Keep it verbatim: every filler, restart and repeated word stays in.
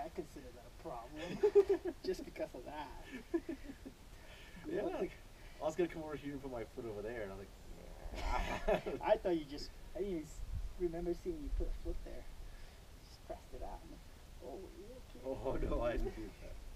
I consider that a problem. Just because of that. Yeah, like I was gonna come over here and put my foot over there, and I was like, I thought you just. I didn't even s- remember seeing you put a foot there. Just pressed it out. I'm like, oh, you okay? oh no, I didn't do that.